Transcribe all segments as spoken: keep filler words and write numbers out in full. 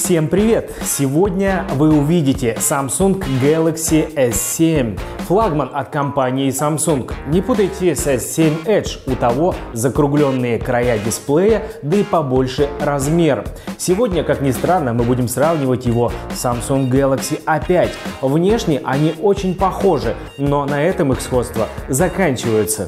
Всем привет! Сегодня вы увидите Samsung Galaxy эс семь, флагман от компании Samsung. Не путайте с эс семь Edge, у того закругленные края дисплея, да и побольше размер. Сегодня, как ни странно, мы будем сравнивать его с Samsung Galaxy а пять. Внешне они очень похожи, но на этом их сходство заканчивается.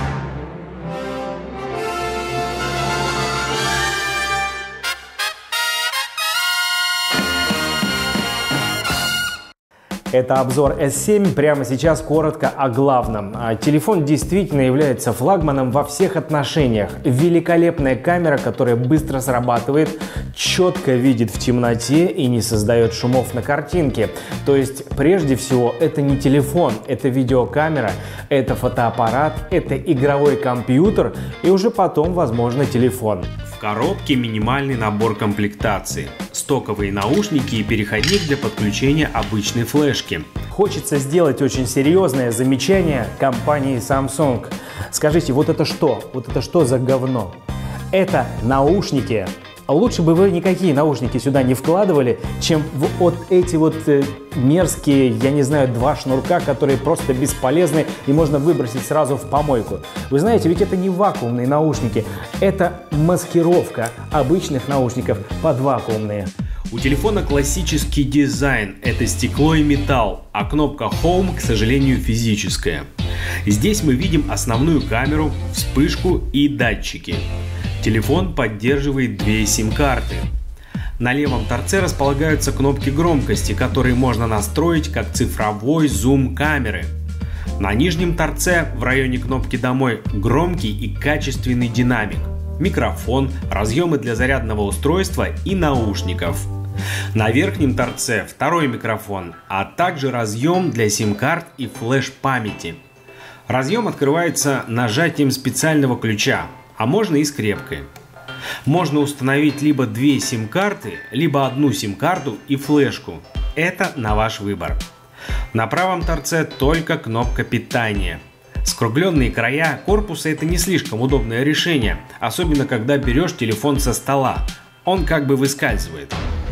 Это обзор эс семь. Прямо сейчас коротко о главном. Телефон действительно является флагманом во всех отношениях. Великолепная камера, которая быстро срабатывает, четко видит в темноте и не создает шумов на картинке. То есть, прежде всего, это не телефон, это видеокамера, это фотоаппарат, это игровой компьютер и уже потом, возможно, телефон. В коробке минимальный набор комплектации, стоковые наушники и переходник для подключения обычной флешки. Хочется сделать очень серьезное замечание компании Samsung. Скажите, вот это что? Вот это что за говно? Это наушники. Лучше бы вы никакие наушники сюда не вкладывали, чем вот эти вот э, мерзкие, я не знаю, два шнурка, которые просто бесполезны и можно выбросить сразу в помойку. Вы знаете, ведь это не вакуумные наушники, это маскировка обычных наушников под вакуумные. У телефона классический дизайн, это стекло и металл, а кнопка Home, к сожалению, физическая. Здесь мы видим основную камеру, вспышку и датчики. Телефон поддерживает две сим-карты. На левом торце располагаются кнопки громкости, которые можно настроить как цифровой зум камеры. На нижнем торце в районе кнопки «Домой» громкий и качественный динамик, микрофон, разъемы для зарядного устройства и наушников. На верхнем торце второй микрофон, а также разъем для сим-карт и флеш-памяти. Разъем открывается нажатием специального ключа, а можно и скрепкой. Можно установить либо две сим-карты, либо одну сим-карту и флешку. Это на ваш выбор. На правом торце только кнопка питания. Скругленные края корпуса — это не слишком удобное решение, особенно когда берешь телефон со стола. Он как бы выскальзывает.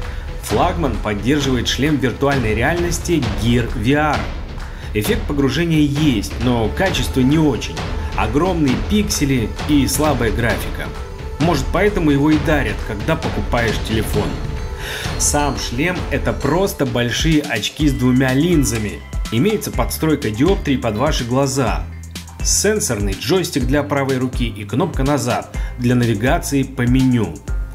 Флагман поддерживает шлем виртуальной реальности Gear ви ар. Эффект погружения есть, но качество не очень. Огромные пиксели и слабая графика. Может, поэтому его и дарят, когда покупаешь телефон. Сам шлем — это просто большие очки с двумя линзами. Имеется подстройка диоптрий под ваши глаза. Сенсорный джойстик для правой руки и кнопка назад для навигации по меню.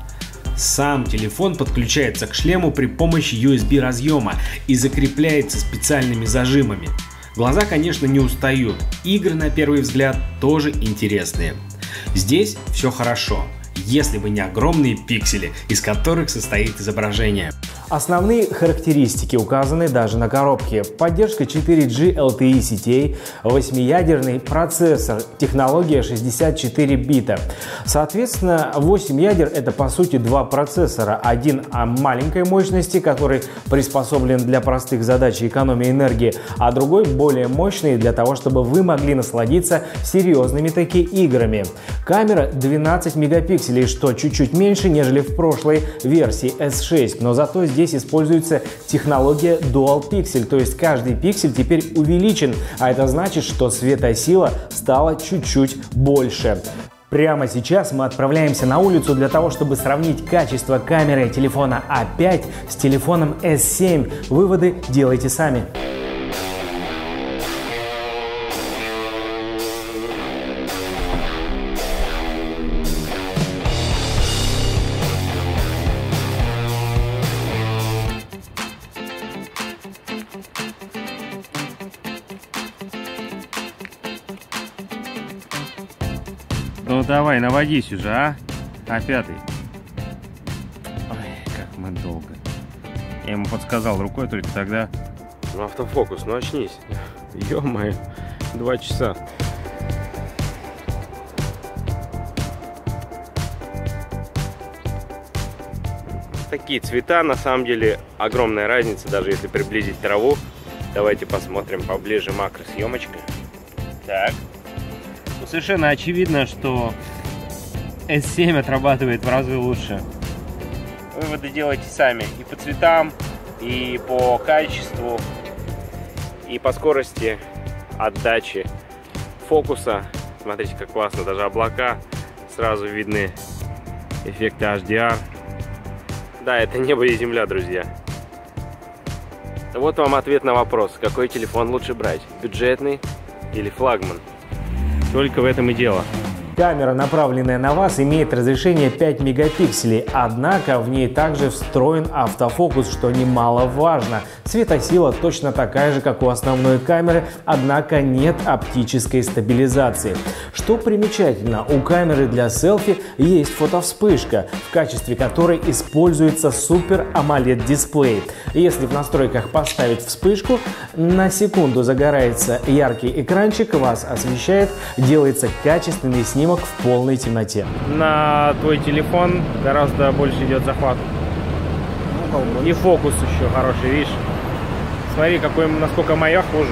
Сам телефон подключается к шлему при помощи ю эс би разъема и закрепляется специальными зажимами. Глаза, конечно, не устают, игры на первый взгляд тоже интересные. Здесь все хорошо, если бы не огромные пиксели, из которых состоит изображение. Основные характеристики указаны даже на коробке. Поддержка четыре джи эл ти и сетей, восьмиядерный процессор, технология шестьдесят четыре бита. Соответственно, восемь ядер — это по сути два процессора. Один о маленькой мощности, который приспособлен для простых задач и экономии энергии, а другой более мощный для того, чтобы вы могли насладиться серьезными таки играми. Камера двенадцать мегапикселей, что чуть-чуть меньше, нежели в прошлой версии эс шесть, но зато здесь Здесь используется технология Dual Pixel, то есть каждый пиксель теперь увеличен, а это значит, что светосила стала чуть-чуть больше. Прямо сейчас мы отправляемся на улицу для того, чтобы сравнить качество камеры телефона а пять с телефоном эс семь. Выводы делайте сами. Ну давай, наводись уже, а? А пятый. Ой, как мы долго. Я ему подсказал рукой только тогда. Ну, автофокус, ну очнись. Ё-моё, два часа. Такие цвета, на самом деле, огромная разница, даже если приблизить траву. Давайте посмотрим поближе макросъемочкой. Так. Ну, совершенно очевидно, что эс семь отрабатывает в разы лучше. Выводы делайте сами. И по цветам, и по качеству, и по скорости отдачи фокуса. Смотрите, как классно. Даже облака сразу видны. Эффекты эйч ди ар. Да, это небо и земля, друзья. Вот вам ответ на вопрос, какой телефон лучше брать, бюджетный или флагман. Только в этом и дело. Камера, направленная на вас, имеет разрешение пять мегапикселей, однако в ней также встроен автофокус, что немаловажно. Светосила точно такая же, как у основной камеры, однако нет оптической стабилизации. Что примечательно, у камеры для селфи есть фотовспышка, в качестве которой используется Super AMOLED дисплей. Если в настройках поставить вспышку, на секунду загорается яркий экранчик, вас освещает, делается качественный снимок в полной темноте. На твой телефон гораздо больше идет захват. И фокус еще хороший, видишь? Смотри, какой, насколько моя хуже.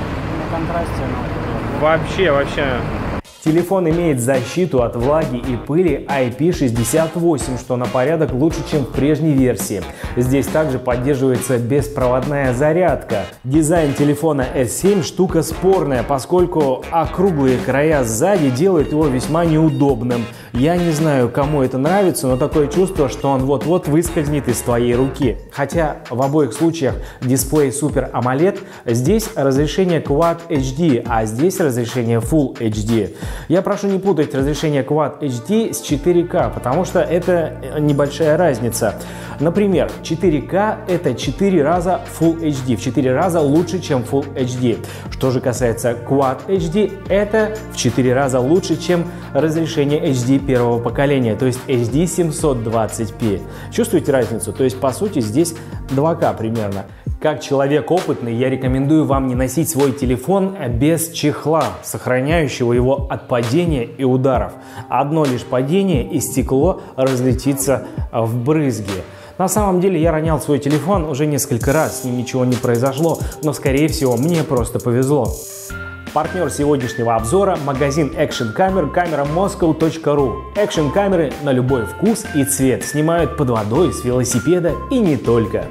На контрасте она. Вообще, вообще. Телефон имеет защиту от влаги и пыли ай пи шестьдесят восемь, что на порядок лучше, чем в прежней версии. Здесь также поддерживается беспроводная зарядка. Дизайн телефона эс семь штука спорная, поскольку округлые края сзади делают его весьма неудобным. Я не знаю, кому это нравится, но такое чувство, что он вот-вот выскользнет из твоей руки. Хотя в обоих случаях дисплей Super AMOLED, здесь разрешение Quad эйч ди, а здесь разрешение Full эйч ди. Я прошу не путать разрешение Quad эйч ди с четыре ка, потому что это небольшая разница. Например, четыре ка это четыре раза Full эйч ди, в четыре раза лучше, чем Full эйч ди. Что же касается Quad эйч ди, это в четыре раза лучше, чем разрешение эйч ди первого поколения, то есть эйч ди семьсот двадцать пи. Чувствуете разницу? То есть, по сути, здесь два ка примерно. Как человек опытный, я рекомендую вам не носить свой телефон без чехла, сохраняющего его от падения и ударов. Одно лишь падение и стекло разлетится в брызги. На самом деле я ронял свой телефон уже несколько раз, с ним ничего не произошло, но скорее всего мне просто повезло. Партнер сегодняшнего обзора – магазин экшн камер камера москоу точка ру. Экшн-камеры на любой вкус и цвет, снимают под водой, с велосипеда и не только.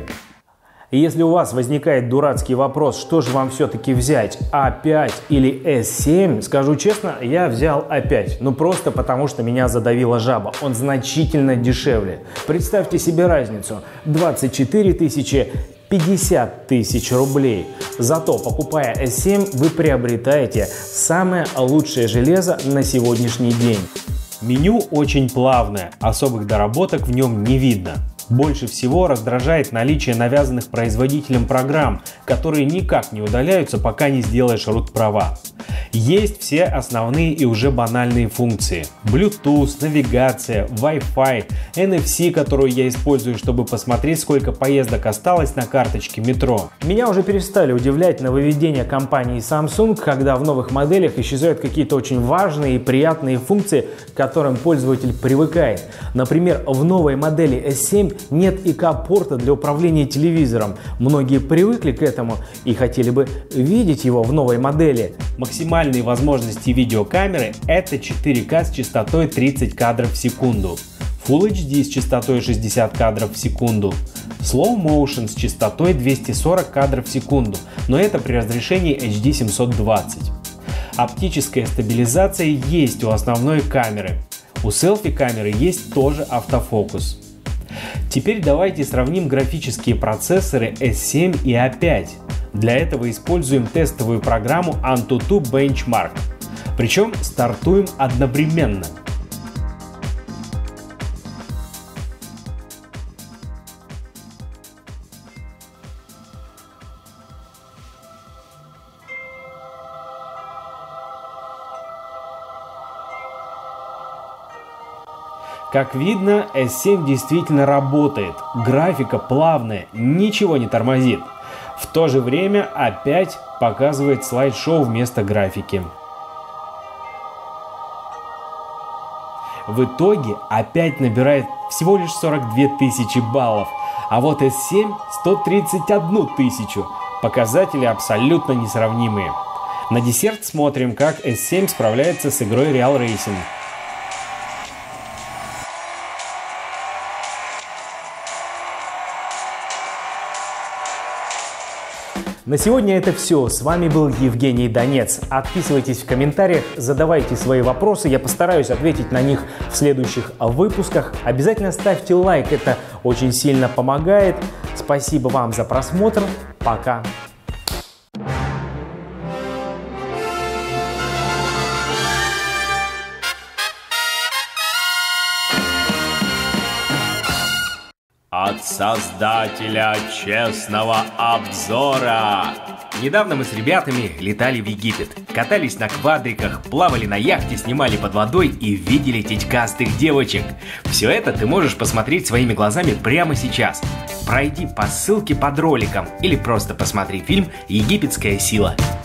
И если у вас возникает дурацкий вопрос, что же вам все-таки взять, а пять или эс семь, скажу честно, я взял а пять. Ну просто потому, что меня задавила жаба. Он значительно дешевле. Представьте себе разницу. двадцать четыре тысячи, пятьдесят тысяч рублей. Зато, покупая эс семь, вы приобретаете самое лучшее железо на сегодняшний день. Меню очень плавное, особых доработок в нем не видно. Больше всего раздражает наличие навязанных производителем программ, которые никак не удаляются, пока не сделаешь рут-права. Есть все основные и уже банальные функции. Bluetooth, навигация, Wi-Fi, эн эф си, которую я использую, чтобы посмотреть, сколько поездок осталось на карточке метро. Меня уже перестали удивлять нововведения компании Samsung, когда в новых моделях исчезают какие-то очень важные и приятные функции, к которым пользователь привыкает. Например, в новой модели эс семь нет и ка-порта для управления телевизором. Многие привыкли к этому и хотели бы видеть его в новой модели. Максимальные возможности видеокамеры – это четыре ка с частотой тридцать кадров в секунду, Full эйч ди с частотой шестьдесят кадров в секунду, Slow Motion с частотой двести сорок кадров в секунду, но это при разрешении эйч ди семьсот двадцать. Оптическая стабилизация есть у основной камеры. У селфи-камеры есть тоже автофокус. Теперь давайте сравним графические процессоры эс семь и а пять. Для этого используем тестовую программу Antutu Benchmark. Причем стартуем одновременно. Как видно, эс семь действительно работает. Графика плавная, ничего не тормозит. В то же время а пять показывает слайд-шоу вместо графики. В итоге а пять набирает всего лишь сорок две тысячи баллов, а вот эс семь сто тридцать одну тысячу. Показатели абсолютно несравнимые. На десерт смотрим, как эс семь справляется с игрой Real Racing. На сегодня это все. С вами был Евгений Донец. Отписывайтесь в комментариях, задавайте свои вопросы. Я постараюсь ответить на них в следующих выпусках. Обязательно ставьте лайк, это очень сильно помогает. Спасибо вам за просмотр. Пока. От создателя честного обзора. Недавно мы с ребятами летали в Египет, катались на квадриках, плавали на яхте, снимали под водой и видели течкастых девочек. Все это ты можешь посмотреть своими глазами прямо сейчас. Пройди по ссылке под роликом или просто посмотри фильм «Египетская сила».